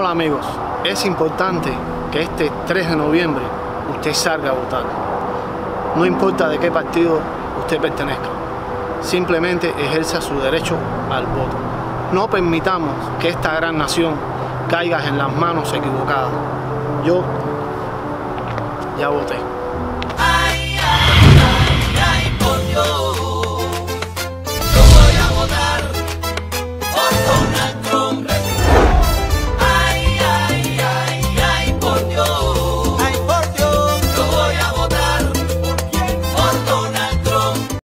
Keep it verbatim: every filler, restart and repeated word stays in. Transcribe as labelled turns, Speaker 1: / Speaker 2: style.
Speaker 1: verdad, amigos, es importante que este tres de noviembre usted salga a votar. No importa de qué partido usted pertenezca, simplemente ejerza su derecho al voto. No permitamos que esta gran nación caiga en las manos equivocadas. Yo ya voté.